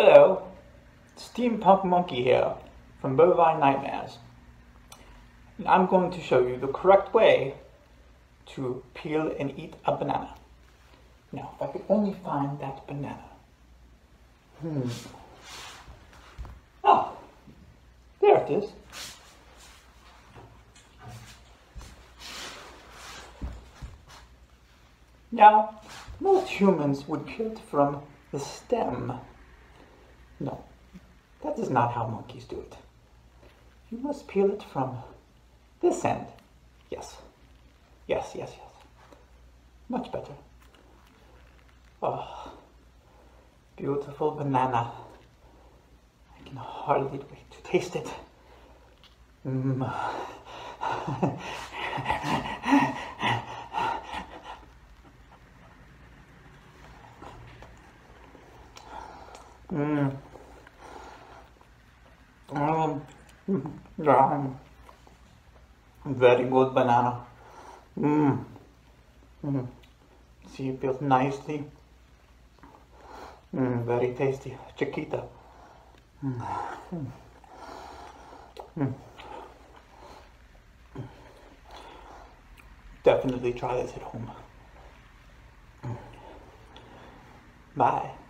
Hello, Steampunk Monkey here from Bovine Nightmares. And I'm going to show you the correct way to peel and eat a banana. Now, if I could only find that banana. Oh, there it is. Now, most humans would peel it from the stem. No, that is not how monkeys do it. You must peel it from this end. Yes. Yes, yes, yes. Much better. Oh, beautiful banana. I can hardly wait to taste it. Very good banana. See, it feels nicely. Very tasty. Chiquita. Definitely try this at home. Bye.